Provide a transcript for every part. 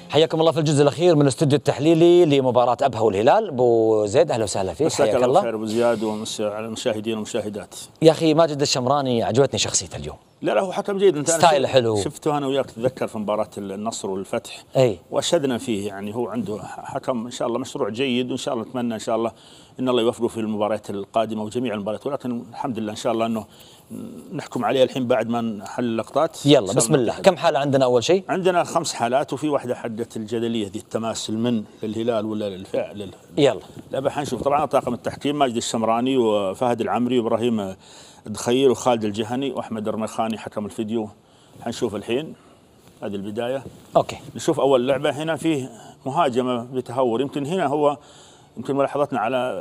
حياكم الله في الجزء الاخير من الاستوديو التحليلي لمباراه ابها والهلال. ابو زيد اهلا وسهلا فيك. حياك الله خير ابو زياد ومسي على المشاهدين والمشاهدات. يا اخي ماجد الشمراني عجبتني شخصيته اليوم. لا هو حكم جيد. انت ستايل حلو. شفته انا وياك تتذكر في مباراه النصر والفتح. اي واشدنا فيه، يعني هو عنده حكم ان شاء الله مشروع جيد، وان شاء الله نتمنى ان شاء الله ان الله يوفقه في المباريات القادمه وجميع المباريات، ولكن الحمد لله ان شاء الله انه نحكم عليه الحين بعد ما نحل اللقطات. يلا بسم الله. كم حاله عندنا اول شيء؟ عندنا 5 حالات، وفي واحده حدت الجدليه ذي التماس من للهلال ولا للفعل. يلا لا حنشوف طبعا طاقم التحكيم ماجد الشمراني وفهد العمري وابراهيم الدخيل وخالد الجهني واحمد الرميخاني حكم الفيديو. حنشوف الحين هذه البدايه. اوكي نشوف اول لعبه. هنا فيه مهاجمه بتهور، يمكن هنا هو يمكن ملاحظتنا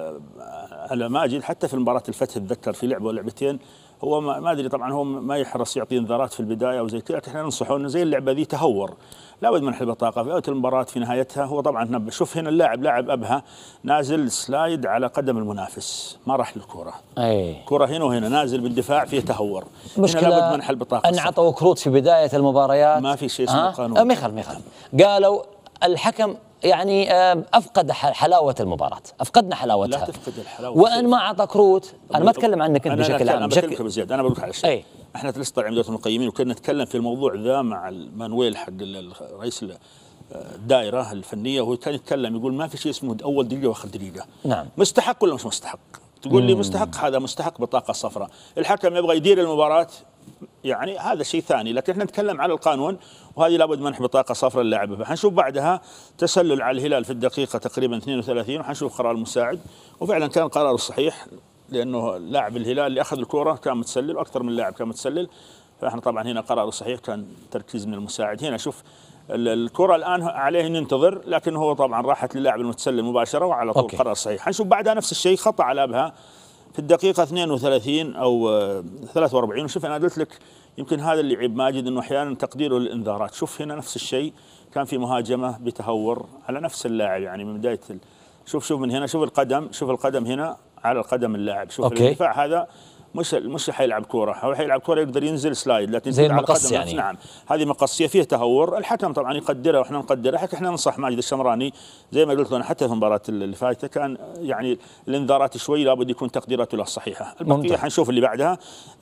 على ماجد حتى في مباراه الفتح تذكر في لعبه ولعبتين هو ما ادري طبعا هو ما يحرص يعطي انذارات في البدايه او زي كذا، احنا ننصحه انه زي اللعبه ذي تهور لابد من حل بطاقه في اوقات المباراه في نهايتها. هو طبعا شوف هنا اللاعب لاعب ابها نازل سلايد على قدم المنافس، ما راح للكره. اي كره هنا وهنا نازل بالدفاع فيه تهور. مشكلة هنا لابد من حل بطاقه. ان عطوا كروت في بدايه المباريات. ما في شيء اسمه قانون. ما يخالف قالوا الحكم يعني افقد حلاوه المباراه، افقدنا حلاوتها. لا تفقد الحلاوه وان ما اعطى كروت. انا ما اتكلم عنك انت بشكل عام. انا بكلمك بزياده، انا بقول لك على شيء. احنا لسه طالعين من دوله المقيمين وكنا نتكلم في الموضوع ذا مع المانويل حق رئيس الدائره الفنيه، وهو كان يتكلم يقول ما في شيء اسمه اول دقيقه واخر دقيقه. نعم. مستحق ولا مش مستحق؟ تقول لي مستحق، هذا مستحق بطاقه صفراء. الحكم يبغى يدير المباراه يعني هذا شيء ثاني، لكن احنا نتكلم على القانون وهذه لابد منح بطاقه صفراء للاعب. حنشوف بعدها تسلل على الهلال في الدقيقه تقريبا 32 وحنشوف قرار المساعد، وفعلا كان قراره صحيح لانه لاعب الهلال اللي اخذ الكره كان متسلل واكثر من لاعب كان متسلل، فاحنا طبعا هنا قراره صحيح كان تركيز من المساعد. هنا شوف الكره الان عليه ننتظر، لكن هو طبعا راحت للاعب المتسلل مباشره وعلى طول قرار صحيح. حنشوف بعدها نفس الشيء خطا على ابها في الدقيقة 32 أو 43. وشوف أنا قلت لك يمكن هذا اللي يعيب ماجد أنه أحيانا تقديره للإنذارات. شوف هنا نفس الشيء كان في مهاجمة بتهور على نفس اللاعب يعني من بداية شوف من هنا شوف القدم هنا على القدم اللاعب. شوف الدفاع هذا مش حيلعب كوره، هو حيلعب كوره يقدر ينزل سلايد لكن زي المقص يعني. نعم هذه مقصيه فيه تهور. الحكم طبعا يقدرها واحنا نقدرها، احنا ننصح ماجد الشمراني زي ما قلت انا حتى في المباراه اللي فاتت كان يعني الانذارات شوي لابد يكون تقديراته له صحيحه. البقيه حنشوف اللي بعدها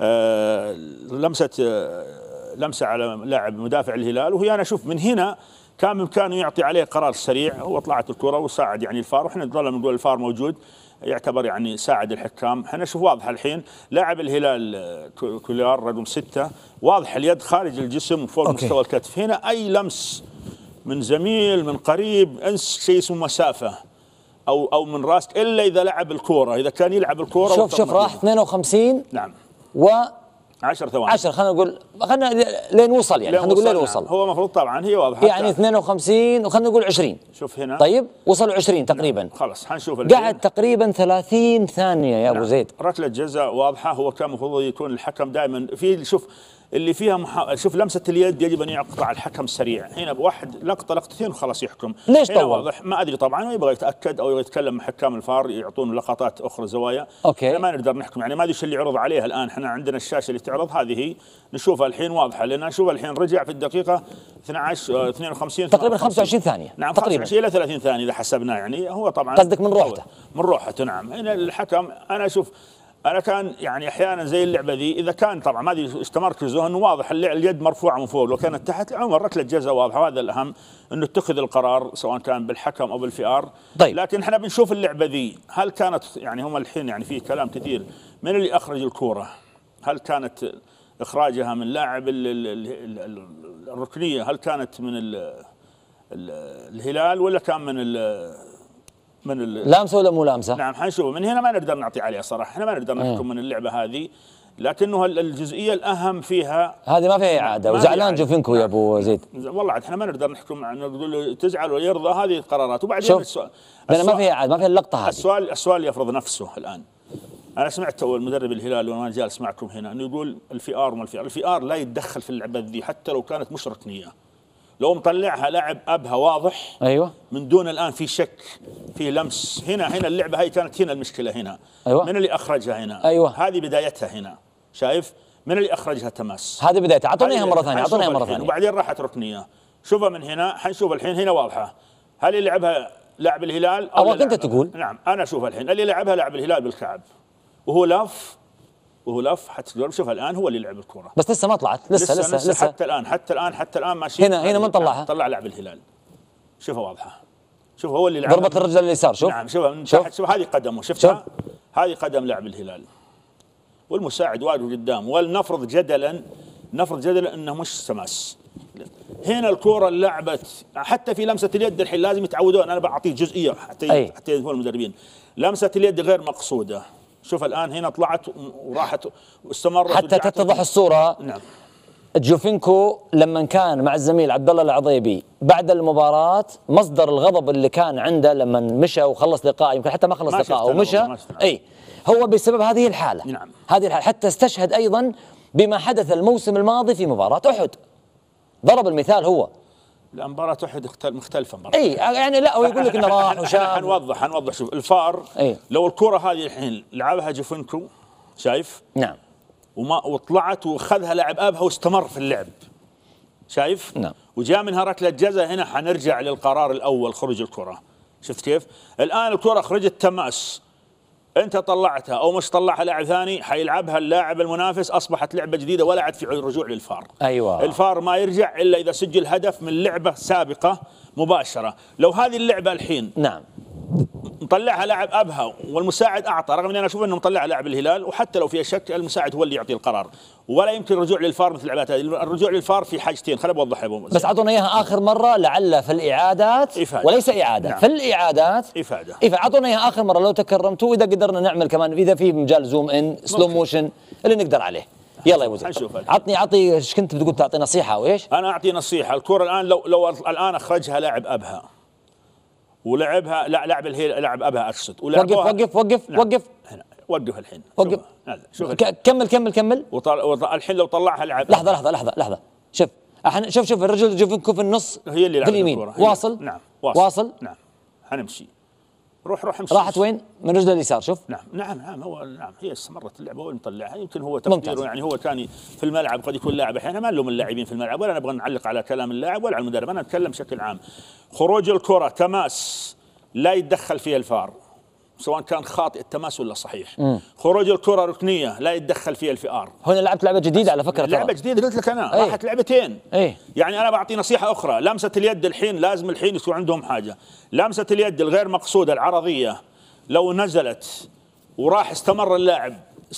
لمسه على لاعب مدافع الهلال، وهي انا اشوف من هنا كان بامكانه يعطي عليه قرار سريع. هو طلعت الكره وساعد يعني الفار، واحنا نظل نقول الفار موجود يعتبر يعني ساعد الحكام. احنا نشوف واضح الحين لاعب الهلال كوليار رقم 6 واضح اليد خارج الجسم وفوق مستوى الكتف. هنا اي لمس من زميل من قريب انس شيء اسمه مسافه او من راس الا اذا لعب الكوره. اذا كان يلعب الكوره شوف راح 52 نعم و 10 ثواني 10 خلينا لين وصل يعني خلينا نقول لين وصل. هو المفروض طبعا هي واضحه يعني 52 وخلينا نقول 20. شوف هنا طيب وصلوا 20 تقريبا. خلاص حنشوف قعد تقريبا 30 ثانيه يا ابو زيد. ركله جزاء واضحه. هو كان المفروض يكون الحكم دائما في شوف اللي فيها شوف لمسه اليد يجب ان يقطع الحكم سريع. هنا بواحد لقطتين وخلاص يحكم. ليش هنا طول؟ واضح ما ادري طبعا يبغى يتاكد او يتكلم مع حكام الفار يعطون لقطات اخرى زوايا. ما نقدر نحكم يعني ما ادري ايش اللي يعرض عليها الان. احنا عندنا الشاشه اللي تعرض هذه نشوفها الحين واضحه لان نشوف الحين رجع في الدقيقه 52 تقريبا 25 ثانيه. نعم تقريبا 25 الى 30 ثانيه اذا حسبناه يعني. هو طبعا قصدك من روحته نعم. هنا الحكم انا اشوف أنا كان يعني أحيانا زي اللعبة ذي إذا كان طبعا ما أدري إيش تمركزه إنه واضح اليد مرفوعة من فوق، لو كانت تحت عمر ركلة جزاء واضحة. وهذا الأهم إنه اتخذ القرار سواء كان بالحكم أو بالفي آر. طيب. لكن إحنا بنشوف اللعبة ذي هل كانت يعني هم الحين يعني في كلام كثير من اللي أخرج الكورة، هل كانت إخراجها من لاعب الركنية، هل كانت من الهلال ولا كان من لامسه ولا مو لامسه؟ نعم حنشوف من هنا ما نقدر نعطي عليها صراحه. احنا ما نقدر نحكم من اللعبه هذه، لكنه الجزئيه الاهم فيها هذه ما فيها اعاده. وزعلان جوفينكو يا ابو زيد والله عاد احنا ما نقدر نحكم نقول له تزعل ويرضى هذه القرارات. وبعدين السؤال ما فيها اعاده ما فيها اللقطه هذه. السؤال يفرض نفسه الان. انا سمعت المدرب الهلال وانا جالس معكم هنا انه يقول الفي ار الفي ار لا يتدخل في اللعبه ذي حتى لو كانت مش ركنيه. لو مطلعها لاعب ابها واضح ايوه من دون الان في شك في لمس هنا اللعبه هاي كانت هنا المشكله هنا. أيوة. من اللي اخرجها هنا؟ ايوه هذه بدايتها هنا. شايف من اللي اخرجها؟ تماس. هذه بدايتها. اعطوني اياها مره ثانيه. وبعدين راحت ركنيه. شوفها من هنا، حنشوف الحين هنا واضحه. هل يلعبها لاعب الهلال او انت تقول؟ نعم انا اشوفها الحين، اللي لعبها لاعب الهلال بالكعب وهو لف حتى شوف الان هو اللي لعب الكره، بس لسه ما طلعت. لسه حتى الان ماشي. هنا من طلعها؟ طلع لاعب الهلال. شوفها واضحه. شوف هو اللي لعب. ضربت الرجل اليسار. شوف. نعم شوف من تحت. شوف هذه قدمه. شفتها؟ هذه قدم لاعب الهلال. والمساعد واقف قدام، ولنفرض جدلا انه مش تماس. هنا الكرة لعبت حتى في لمسة اليد الحين لازم يتعودون. انا بعطيه جزئية حتى هو المدربين. لمسة اليد غير مقصودة. شوف الان هنا طلعت وراحت واستمرت حتى تتضح الصورة. نعم. جوفينكو لما كان مع الزميل عبد الله العضيبي بعد المباراة، مصدر الغضب اللي كان عنده لما مشى وخلص لقاء، يمكن حتى ما خلص لقاء ومشى، هو بسبب هذه الحالة. نعم. هذه الحالة حتى استشهد ايضا بما حدث الموسم الماضي في مباراة احد. ضرب المثال هو. لا مباراة احد مختلفة مرة. يعني لا هو يقول لك انه راح وشاف. حنوضح شوف الفار. لو الكرة هذه الحين لعبها جوفينكو، شايف؟ نعم. وطلعت واخذها لاعب ابها واستمر في اللعب. شايف؟ نعم. وجاء منها ركلة جزاء. هنا حنرجع للقرار الاول، خروج الكرة. شفت كيف؟ الان الكرة خرجت تماس، انت طلعتها او مش طلعها لاعب ثاني، حيلعبها اللاعب المنافس، اصبحت لعبه جديده ولا عاد في رجوع للفار. ايوه. الفار ما يرجع الا اذا سجل هدف من لعبه سابقه مباشره. لو هذه اللعبه الحين نعم مطلعها لاعب ابها والمساعد اعطى، رغم اني انا اشوف انه مطلعها لاعب الهلال، وحتى لو فيها شك المساعد هو اللي يعطي القرار، ولا يمكن الرجوع للفار مثل اللعبات هذه. الرجوع للفار في حاجتين، خليني اوضح يا ابو مزيد. بس اعطونا اياها اخر مره لعل في الاعادات إفادة. وليس اعاده. نعم. في الاعادات افاده. اعطونا اياها اخر مره لو تكرمتوا، واذا قدرنا نعمل كمان اذا في مجال زوم ان سلو موشن اللي نقدر عليه. يلا يا ابو زيد عطني ايش كنت بتقول؟ تعطي نصيحه او ايش؟ انا اعطي نصيحه. الكره الان لو الان اخرجها لاعب ابها ولعبها لاعب الهلال، لاعب ابها اقصد، وقف. نعم. هنا وقف الحين. وقف. شوف كمل. الحين لو طلعها لاعب. لحظه. شوف الرجل جوفينكو في النص، هي اللي في اليمين واصل. نعم واصل. نعم حنمشي. روح امشي. راحت وين؟ من رجل اليسار. شوف. نعم هو هي استمرت اللعبه هو مطلعها. يمكن هو تفكيره يعني هو كان في الملعب، قد يكون لاعب احيانا ما نلوم اللاعبين في الملعب، ولا نبغى نعلق على كلام اللاعب ولا على المدرب، انا اتكلم بشكل عام. خروج الكره تماس لا يتدخل فيها الفار، سواء كان خاطئ التماس ولا صحيح. خروج الكره ركنيه لا يتدخل فيها الفار. هنا لعبت لعبه جديده على فكره. لعبه جديده قلت لك انا. راحت لعبتين. يعني انا بعطي نصيحه اخرى. لمسه اليد الحين لازم الحين يكون عندهم حاجه. لمسه اليد الغير مقصوده العرضيه لو نزلت وراح استمر اللاعب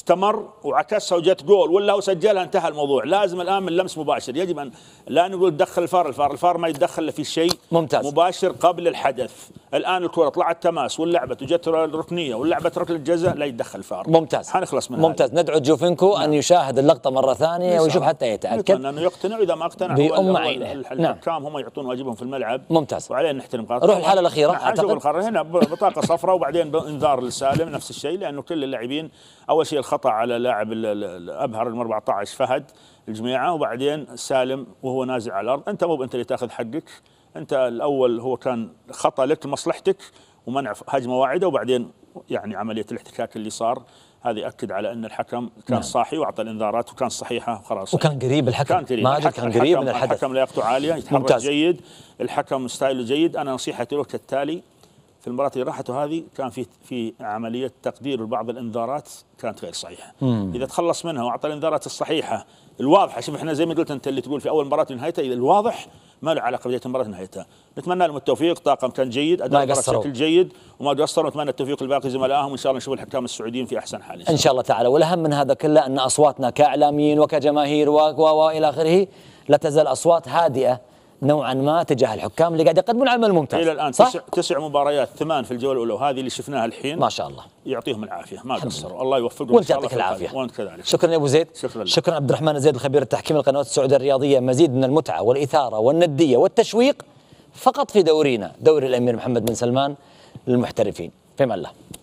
وعكسها وجت جول ولا هو سجلها انتهى الموضوع. لازم الان من لمس مباشر. يجب ان لا نقول تدخل الفار ما يتدخل الا في شيء مباشر قبل الحدث. الان الكره طلعت تماس واللعبه وجت ركنيه واللعبه ركله جزاء لا يتدخل الفار. ممتاز. حنخلص من ممتاز. ندعو جوفينكو ان يشاهد اللقطه مره ثانيه ويشوف حتى يتاكد انه يقتنع، واذا ما اقتنع بأم عينه. الحكام هم يعطون واجبهم في الملعب. ممتاز. وعلينا نحترم قرارهم. روح الحاله الاخيره. اعتقد هنا بطاقه صفراء وبعدين انذار للسالم نفس الشيء، لانه كل اللاعبين اول شيء الخطا على لاعب الابهر 14 فهد الجميعه، وبعدين سالم وهو نازل على الارض. انت مو انت اللي تاخذ حقك، انت الاول هو كان خطا لك لمصلحتك ومنع هجمه واعده، وبعدين يعني عمليه الاحتكاك اللي صار هذه اكد على ان الحكم كان صاحي واعطى الانذارات وكان صحيحه وخلاص. وكان قريب الحكم. كان قريب من الحدث. الحكم لياقته عاليه، يتحرك جيد، الحكم ستايله جيد. انا نصيحتي له كالتالي: في المباراة اللي راحت هذه كان في عملية تقدير لبعض الانذارات كانت غير صحيحة. إذا تخلص منها واعطى الانذارات الصحيحة الواضحة. شوف احنا زي ما قلت انت اللي تقول في اول مباراة لنهايتها، اذا الواضح ما له علاقة بداية المباراة لنهايتها. نتمنى لهم التوفيق، طاقم كان جيد، اداء بشكل جيد وما قصروا. نتمنى التوفيق لباقي زملائهم، وان شاء الله نشوف الحكام السعوديين في احسن حال ان شاء الله تعالى. والاهم من هذا كله ان اصواتنا كاعلاميين وكجماهير والى اخره لا تزال اصوات هادئة نوعا ما تجاه الحكام اللي قاعد يقدمون عمل ممتاز. الى الان 9 مباريات، 8 في الجوله الاولى، وهذه اللي شفناها الحين ما شاء الله. يعطيهم العافيه، ما قصروا، الله يوفقهم وانت يعطيك العافيه. وانت كذلك. شكرا يا ابو زيد. شكرا عبد الرحمن الزيد الخبير التحكيم القنوات السعوديه الرياضيه. مزيد من المتعه والاثاره والنديه والتشويق فقط في دورينا، دوري الامير محمد بن سلمان للمحترفين. في امان الله.